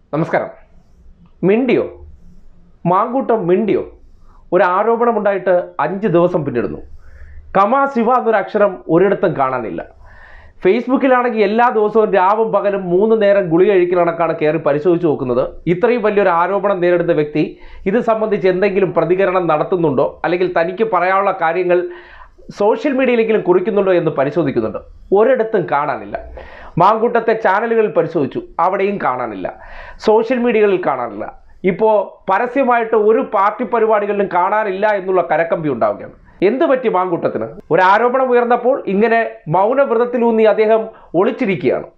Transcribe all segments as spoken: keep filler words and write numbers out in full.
നമസ്കാരം. മിണ്ടിയോ? മാങ്കൂട്ടം മിണ്ടിയോ? ഒരു ആരോപണമുണ്ടായിട്ട് അഞ്ച് ദിവസം പിന്നിടുന്നു. കമാ ശിവ എന്നൊരു അക്ഷരം ഒരിടത്തും കാണാനില്ല. ഫേസ്ബുക്കിലാണെങ്കിൽ എല്ലാ ദിവസവും രാവും പകലും മൂന്ന് നേരം ഗുളിക കഴിക്കുന്ന കണക്കാണ് കയറി പരിശോധിച്ച് നോക്കുന്നത്. ഇത്രയും വലിയൊരു ആരോപണം നേരിടുന്ന വ്യക്തി ഇത് സംബന്ധിച്ച് എന്തെങ്കിലും പ്രതികരണം നടത്തുന്നുണ്ടോ, അല്ലെങ്കിൽ തനിക്ക് പറയാനുള്ള കാര്യങ്ങൾ സോഷ്യൽ മീഡിയയിലെങ്കിലും കുറിക്കുന്നുണ്ടോ എന്ന് പരിശോധിക്കുന്നുണ്ട്. ഒരിടത്തും കാണാനില്ല. മാങ്കൂട്ടത്തെ ചാനലുകളിൽ പരിശോധിച്ചു, അവിടെയും കാണാനില്ല. സോഷ്യൽ മീഡിയകളിൽ കാണാനില്ല. ഇപ്പോൾ പരസ്യമായിട്ട് ഒരു പാർട്ടി പരിപാടികളിലും കാണാനില്ല എന്നുള്ള കരക്കമ്പി ഉണ്ടാവുകയാണ്. എന്ത് പറ്റി മാങ്കൂട്ടത്തിന്? ഒരു ആരോപണം ഉയർന്നപ്പോൾ ഇങ്ങനെ മൗനവ്രതത്തിലൂന്നി അദ്ദേഹം ഒളിച്ചിരിക്കുകയാണ്.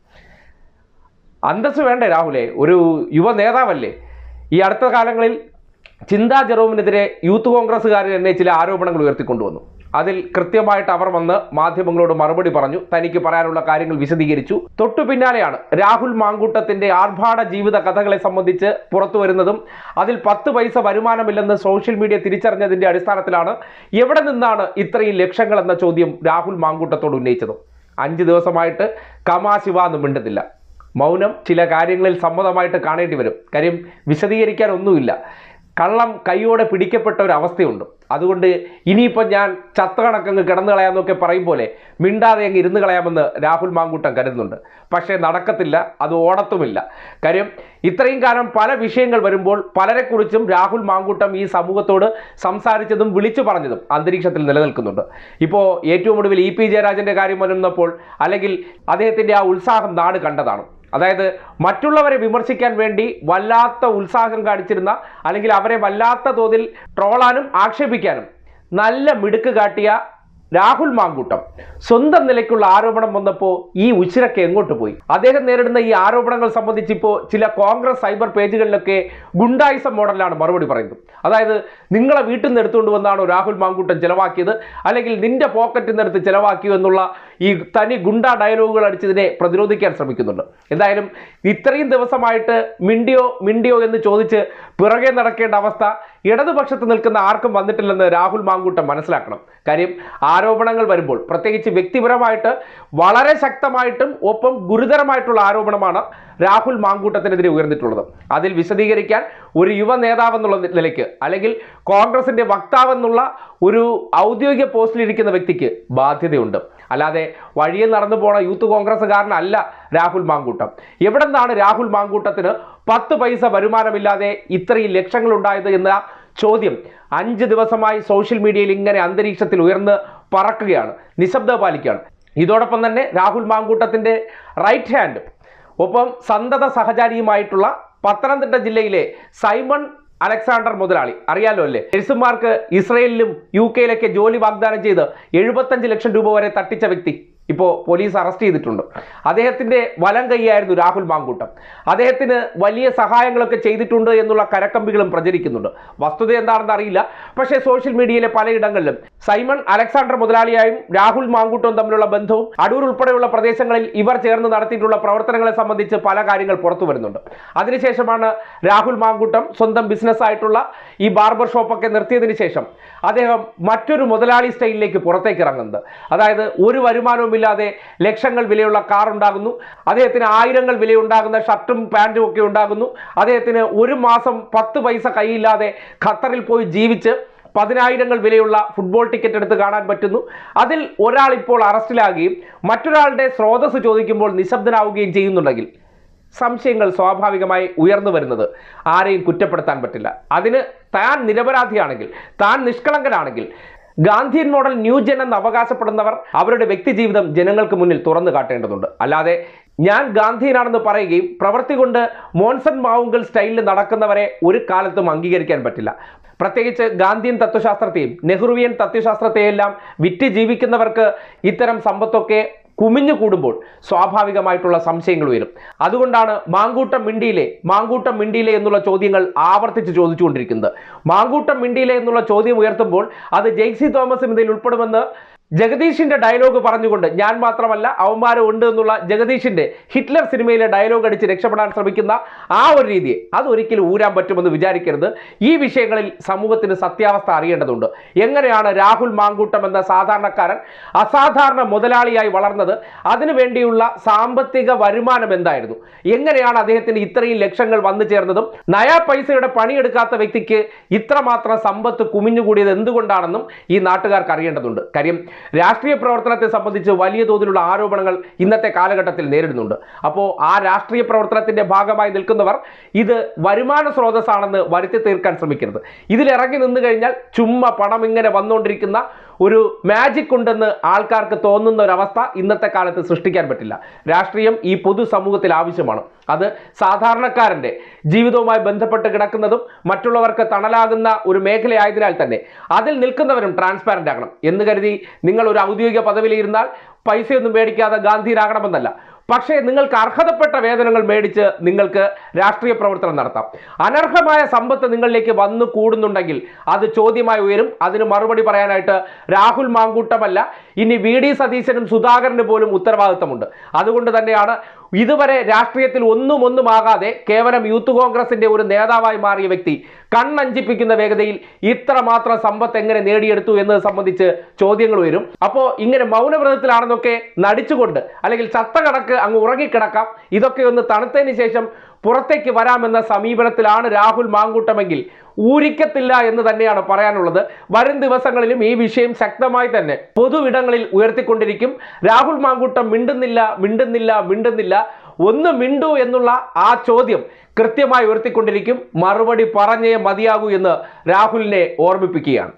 അന്തസ് വേണ്ടേ രാഹുലെ? ഒരു യുവ നേതാവല്ലേ? ഈ അടുത്ത കാലങ്ങളിൽ ചിന്താ ജെറോമിനെതിരെ യൂത്ത് കോൺഗ്രസ്സുകാരൻ എന്നെ ചില ആരോപണങ്ങൾ ഉയർത്തിക്കൊണ്ടുവന്നു. അതിൽ കൃത്യമായിട്ട് അവർ വന്ന് മാധ്യമങ്ങളോട് മറുപടി പറഞ്ഞു, തനിക്ക് പറയാനുള്ള കാര്യങ്ങൾ വിശദീകരിച്ചു. തൊട്ടു പിന്നാലെയാണ് രാഹുൽ മാങ്കൂട്ടത്തിന്റെ ആർഭാട ജീവിത കഥകളെ സംബന്ധിച്ച് പുറത്തു വരുന്നതും അതിൽ പത്ത് പൈസ വരുമാനമില്ലെന്ന് സോഷ്യൽ മീഡിയ തിരിച്ചറിഞ്ഞതിന്റെ അടിസ്ഥാനത്തിലാണ് എവിടെ നിന്നാണ് ഇത്രയും ലക്ഷങ്ങൾ എന്ന ചോദ്യം രാഹുൽ മാങ്കൂട്ടത്തോട് ഉന്നയിച്ചതും. അഞ്ച് ദിവസമായിട്ട് കമാ ശിവ എന്ന് മിണ്ടുന്നില്ല. മൗനം ചില കാര്യങ്ങളിൽ സമ്മതമായിട്ട് കാണേണ്ടി വരും. കാര്യം വിശദീകരിക്കാൻ ഒന്നുമില്ല. കള്ളം കൈയോടെ പിടിക്കപ്പെട്ട ഒരു അവസ്ഥയുണ്ട്. അതുകൊണ്ട് ഇനിയിപ്പോൾ ഞാൻ ചത്ത കണക്കങ്ങ് കിടന്നു കളയാമെന്നൊക്കെ പറയും പോലെ മിണ്ടാതെ അങ്ങ് ഇരുന്ന് കളയാമെന്ന് രാഹുൽ മാങ്കൂട്ടം കരുതുന്നുണ്ട്. പക്ഷേ നടക്കത്തില്ല, അത് ഓടത്തുമില്ല. കാര്യം ഇത്രയും കാലം പല വിഷയങ്ങൾ വരുമ്പോൾ പലരെക്കുറിച്ചും രാഹുൽ മാങ്കൂട്ടം ഈ സമൂഹത്തോട് സംസാരിച്ചതും വിളിച്ചു പറഞ്ഞതും അന്തരീക്ഷത്തിൽ നിലനിൽക്കുന്നുണ്ട്. ഇപ്പോൾ ഏറ്റവും ഒടുവിൽ ഇ പി ജയരാജൻ്റെ കാര്യം വരുന്നപ്പോൾ അല്ലെങ്കിൽ അദ്ദേഹത്തിൻ്റെ ആ ഉത്സാഹം നാട് കണ്ടതാണ്. അതായത് മറ്റുള്ളവരെ വിമർശിക്കാൻ വേണ്ടി വല്ലാത്ത ഉത്സാഹം കാണിച്ചിരുന്ന, അല്ലെങ്കിൽ അവരെ വല്ലാത്ത തോതിൽ ട്രോളാനും ആക്ഷേപിക്കാനും നല്ല മിടുക്ക് കാട്ടിയ രാഹുൽ മാങ്കൂട്ടം സ്വന്തം നിലയ്ക്കുള്ള ആരോപണം വന്നപ്പോൾ ഈ ഉച്ചിരക്ക് എങ്ങോട്ട് പോയി? അദ്ദേഹം നേരിടുന്ന ഈ ആരോപണങ്ങൾ സംബന്ധിച്ച് ഇപ്പോൾ ചില കോൺഗ്രസ് സൈബർ പേജുകളിലൊക്കെ ഗുണ്ടായിസം മോഡലിലാണ് മറുപടി പറയുന്നത്. അതായത് നിങ്ങളെ വീട്ടിൽ നിന്ന് എടുത്തുകൊണ്ട് വന്നാണോ രാഹുൽ മാങ്കൂട്ടം ചിലവാക്കിയത്, അല്ലെങ്കിൽ നിന്റെ പോക്കറ്റിൽ നിന്ന് എടുത്ത് ചിലവാക്കിയോ എന്നുള്ള ഈ തനി ഗുണ്ട ഡയലോഗുകൾ അടിച്ചതിനെ പ്രതിരോധിക്കാൻ ശ്രമിക്കുന്നുണ്ട്. എന്തായാലും ഇത്രയും ദിവസമായിട്ട് മിണ്ടിയോ മിണ്ടിയോ എന്ന് ചോദിച്ച് പിറകെ നടക്കേണ്ട അവസ്ഥ ഇടതുപക്ഷത്ത് നിൽക്കുന്ന ആർക്കും വന്നിട്ടില്ലെന്ന് രാഹുൽ മാങ്കൂട്ടം മനസ്സിലാക്കണം. കാര്യം ആരോപണങ്ങൾ വരുമ്പോൾ, പ്രത്യേകിച്ച് വ്യക്തിപരമായിട്ട് വളരെ ശക്തമായിട്ടും ഒപ്പം ഗുരുതരമായിട്ടുള്ള ആരോപണമാണ് രാഹുൽ മാങ്കൂട്ടത്തിനെതിരെ ഉയർന്നിട്ടുള്ളത്. അതിൽ വിശദീകരിക്കാൻ ഒരു യുവ നേതാവെന്നുള്ള നിലയ്ക്ക്, അല്ലെങ്കിൽ കോൺഗ്രസിന്റെ വക്താവെന്നുള്ള ഒരു ഔദ്യോഗിക പോസ്റ്റിലിരിക്കുന്ന വ്യക്തിക്ക് ബാധ്യതയുണ്ട്. അല്ലാതെ വഴിയിൽ നടന്നു പോണ യൂത്ത് കോൺഗ്രസ്സുകാരനല്ല രാഹുൽ മാങ്കൂട്ടം. എവിടെ നിന്നാണ് രാഹുൽ മാങ്കൂട്ടത്തിന് പത്ത് പൈസ വരുമാനമില്ലാതെ ഇത്രയും ലക്ഷങ്ങൾ ഉണ്ടായത് എന്ന ചോദ്യം അഞ്ച് ദിവസമായി സോഷ്യൽ മീഡിയയിൽ ഇങ്ങനെ അന്തരീക്ഷത്തിൽ ഉയർന്ന് പറക്കുകയാണ്, നിശബ്ദത പാലിക്കുകയാണ്. ഇതോടൊപ്പം തന്നെ രാഹുൽ മാങ്കൂട്ടത്തിന്റെ റൈറ്റ് ഹാൻഡ് ഒപ്പം സന്തത സഹചാരിയുമായിട്ടുള്ള പത്തനംതിട്ട ജില്ലയിലെ സൈമൺ അലക്സാണ്ടർ മുതലാളി, അറിയാലോ അല്ലേ? നഴ്സുമാർക്ക് ഇസ്രയേലിലും യു കെയിലൊക്കെ ജോലി വാഗ്ദാനം ചെയ്ത് എഴുപത്തഞ്ച് ലക്ഷം രൂപ വരെ തട്ടിച്ച വ്യക്തി ഇപ്പോൾ പോലീസ് അറസ്റ്റ് ചെയ്തിട്ടുണ്ട്. അദ്ദേഹത്തിൻ്റെ വലം കൈയായിരുന്നു രാഹുൽ മാങ്കൂട്ടം. അദ്ദേഹത്തിന് വലിയ സഹായങ്ങളൊക്കെ ചെയ്തിട്ടുണ്ട് എന്നുള്ള കരക്കമ്പികളും പ്രചരിക്കുന്നുണ്ട്. വസ്തുത എന്താണെന്ന് അറിയില്ല. പക്ഷേ സോഷ്യൽ മീഡിയയിലെ പലയിടങ്ങളിലും സൈമൺ അലക്സാണ്ടർ മുതലാളിയായും രാഹുൽ മാങ്കൂട്ടവും തമ്മിലുള്ള ബന്ധവും അടൂർ ഉൾപ്പെടെയുള്ള പ്രദേശങ്ങളിൽ ഇവർ ചേർന്ന് നടത്തിയിട്ടുള്ള പ്രവർത്തനങ്ങളെ സംബന്ധിച്ച് പല കാര്യങ്ങൾ പുറത്തു വരുന്നുണ്ട്. അതിനുശേഷമാണ് രാഹുൽ മാങ്കൂട്ടം സ്വന്തം ബിസിനസ് ആയിട്ടുള്ള ഈ ബാർബർ ഷോപ്പൊക്കെ നിർത്തിയതിനു ശേഷം അദ്ദേഹം മറ്റൊരു മുതലാളി സ്റ്റൈലിലേക്ക് പുറത്തേക്ക് ഇറങ്ങുന്നത്. അതായത് ഒരു വരുമാനവും ഇല്ലാതെ ലക്ഷങ്ങൾ വിലയുള്ള കാർ ഉണ്ടാകുന്നു, അദ്ദേഹത്തിന് ആയിരങ്ങൾ വിലയുണ്ടാകുന്ന ഷർട്ടും പാൻറ്റും ഒക്കെ ഉണ്ടാകുന്നു, അദ്ദേഹത്തിന് ഒരു മാസം പത്ത് പൈസ കൈയില്ലാതെ ഖത്തറിൽ പോയി ജീവിച്ച് പതിനായിരങ്ങൾ വിലയുള്ള ഫുട്ബോൾ ടിക്കറ്റ് എടുത്ത് കാണാൻ പറ്റുന്നു. അതിൽ ഒരാൾ ഇപ്പോൾ അറസ്റ്റിലാകുകയും മറ്റൊരാളുടെ സ്രോതസ് ചോദിക്കുമ്പോൾ നിശബ്ദനാവുകയും ചെയ്യുന്നുണ്ടെങ്കിൽ സംശയങ്ങൾ സ്വാഭാവികമായി ഉയർന്നു വരുന്നത് ആരെയും കുറ്റപ്പെടുത്താൻ പറ്റില്ല. അതിന് താൻ നിരപരാധിയാണെങ്കിൽ, താൻ നിഷ്കളങ്കനാണെങ്കിൽ ഗാന്ധിയൻ മോഡൽ ന്യൂജൻ എന്ന് അവകാശപ്പെടുന്നവർ അവരുടെ വ്യക്തി ജീവിതം ജനങ്ങൾക്ക് മുന്നിൽ തുറന്നു കാട്ടേണ്ടതുണ്ട്. അല്ലാതെ ഞാൻ ഗാന്ധിയനാണെന്ന് പറയുകയും പ്രവൃത്തി കൊണ്ട് മോൻസൺ മാവുങ്കൽ സ്റ്റൈലിൽ നടക്കുന്നവരെ ഒരു കാലത്തും അംഗീകരിക്കാൻ പറ്റില്ല. പ്രത്യേകിച്ച് ഗാന്ധിയൻ തത്വശാസ്ത്രത്തെയും നെഹ്റുവിയൻ തത്വശാസ്ത്രത്തെയെല്ലാം വിറ്റ് ജീവിക്കുന്നവർക്ക് ഇത്തരം സമ്പത്തൊക്കെ കുമിഞ്ഞു കൂടുമ്പോൾ സ്വാഭാവികമായിട്ടുള്ള സംശയങ്ങൾ ഉയരും. അതുകൊണ്ടാണ് മാങ്കൂട്ടം മിണ്ടിയിലെ മാങ്കൂട്ടം മിണ്ടിയിലെ എന്നുള്ള ചോദ്യങ്ങൾ ആവർത്തിച്ച് ചോദിച്ചുകൊണ്ടിരിക്കുന്നത്. മാങ്കൂട്ടം മിണ്ടിയിലെ എന്നുള്ള ചോദ്യം ഉയർത്തുമ്പോൾ അത് ജെയ്സി തോമസും ഇതിൽ ഉൾപ്പെടുമെന്ന് ജഗദീഷിന്റെ ഡയലോഗ് പറഞ്ഞുകൊണ്ട് ഞാൻ മാത്രമല്ല അവന്മാരും ഉണ്ട് എന്നുള്ള ജഗദീഷിന്റെ ഹിറ്റ്ലർ സിനിമയിലെ ഡയലോഗ് അടിച്ച് രക്ഷപ്പെടാൻ ശ്രമിക്കുന്ന ആ ഒരു രീതിയെ അതൊരിക്കലും ഊരാൻ പറ്റുമെന്ന് വിചാരിക്കരുത്. ഈ വിഷയങ്ങളിൽ സമൂഹത്തിന് സത്യാവസ്ഥ അറിയേണ്ടതുണ്ട്. എങ്ങനെയാണ് രാഹുൽ മാങ്കൂട്ടം എന്ന സാധാരണക്കാരൻ അസാധാരണ മുതലാളിയായി വളർന്നത്? അതിനുവേണ്ടിയുള്ള സാമ്പത്തിക വരുമാനം എന്തായിരുന്നു? എങ്ങനെയാണ് അദ്ദേഹത്തിന് ഇത്രയും ലക്ഷങ്ങൾ വന്നു ചേർന്നതും നയാ പൈസയുടെ പണിയെടുക്കാത്ത വ്യക്തിക്ക് ഇത്രമാത്രം സമ്പത്ത് കുമിഞ്ഞുകൂടിയത് എന്തുകൊണ്ടാണെന്നും ഈ നാട്ടുകാർക്ക് അറിയേണ്ടതുണ്ട്. കാര്യം രാഷ്ട്രീയ പ്രവർത്തനത്തെ സംബന്ധിച്ച് വലിയ തോതിലുള്ള ആരോപണങ്ങൾ ഇന്നത്തെ കാലഘട്ടത്തിൽ നേരിടുന്നുണ്ട്. അപ്പോൾ ആ രാഷ്ട്രീയ പ്രവർത്തനത്തിന്റെ ഭാഗമായി നിൽക്കുന്നവർ ഇത് വരുമാന സ്രോതസ്സാണെന്ന് വരുത്തി തീർക്കാൻ ശ്രമിക്കരുത്. ഇതിലിറങ്ങി നിന്നു കഴിഞ്ഞാൽ ചുമ്മാ പണം ഇങ്ങനെ വന്നുകൊണ്ടിരിക്കുന്ന ഒരു മാജിക് ഉണ്ടെന്ന് ആൾക്കാർക്ക് തോന്നുന്ന ഒരവസ്ഥ ഇന്നത്തെ കാലത്ത് സൃഷ്ടിക്കാൻ പറ്റില്ല. രാഷ്ട്രീയം ഈ പൊതുസമൂഹത്തിൽ ആവശ്യമാണ്. അത് സാധാരണക്കാരൻ്റെ ജീവിതവുമായി ബന്ധപ്പെട്ട് കിടക്കുന്നതും മറ്റുള്ളവർക്ക് തണലാകുന്ന ഒരു മേഖലയായതിനാൽ തന്നെ അതിൽ നിൽക്കുന്നവരും ട്രാൻസ്പാരൻ്റ് ആകണം എന്ന് കരുതി നിങ്ങൾ ഒരു ഔദ്യോഗിക പദവിയിലിരുന്നാൽ പൈസയൊന്നും മേടിക്കാതെ ഗാന്ധിയനാകണമെന്നല്ല. പക്ഷേ നിങ്ങൾക്ക് അർഹതപ്പെട്ട വേതനങ്ങൾ മേടിച്ച് നിങ്ങൾക്ക് രാഷ്ട്രീയ പ്രവർത്തനം നടത്താം. അനർഹമായ സമ്പത്ത് നിങ്ങളിലേക്ക് വന്നു കൂടുന്നുണ്ടെങ്കിൽ അത് ചോദ്യമായി ഉയരും. അതിന് മറുപടി പറയാനായിട്ട് രാഹുൽ മാങ്കൂട്ടമല്ല, ഇനി വി ഡി സതീശനും സുധാകരന് പോലും ഉത്തരവാദിത്തമുണ്ട്. അതുകൊണ്ട് തന്നെയാണ് ഇതുവരെ രാഷ്ട്രീയത്തിൽ ഒന്നും ഒന്നുമാകാതെ കേവലം യൂത്ത് കോൺഗ്രസിന്റെ ഒരു നേതാവായി മാറിയ വ്യക്തി കണ്ണഞ്ചിപ്പിക്കുന്ന വേഗതയിൽ ഇത്രമാത്രം സമ്പത്ത് എങ്ങനെ നേടിയെടുത്തു എന്നത് സംബന്ധിച്ച് ചോദ്യങ്ങൾ വരും. അപ്പോൾ ഇങ്ങനെ മൗനവ്രതത്തിലാണെന്നൊക്കെ നടിച്ചുകൊണ്ട് അല്ലെങ്കിൽ ചത്ത കണക്ക് അങ്ങ് ഉറങ്ങിക്കിടക്കാം, ഇതൊക്കെ ഒന്ന് തണുത്തതിന് ശേഷം പുറത്തേക്ക് വരാമെന്ന സമീപനത്തിലാണ് രാഹുൽ മാങ്കൂട്ടമെങ്കിൽ ഊരിക്കത്തില്ല എന്ന് തന്നെയാണ് പറയാനുള്ളത്. വരും ദിവസങ്ങളിലും ഈ വിഷയം ശക്തമായി തന്നെ പൊതുവിടങ്ങളിൽ ഉയർത്തിക്കൊണ്ടിരിക്കും. രാഹുൽ മാങ്കൂട്ടം മിണ്ടുന്നില്ല മിണ്ടുന്നില്ല മിണ്ടുന്നില്ല ഒന്ന് മിണ്ടു എന്നുള്ള ആ ചോദ്യം കൃത്യമായി ഉയർത്തിക്കൊണ്ടിരിക്കും. മറുപടി പറഞ്ഞേ മതിയാകൂ എന്ന് രാഹുലിനെ ഓർമ്മിപ്പിക്കുകയാണ്.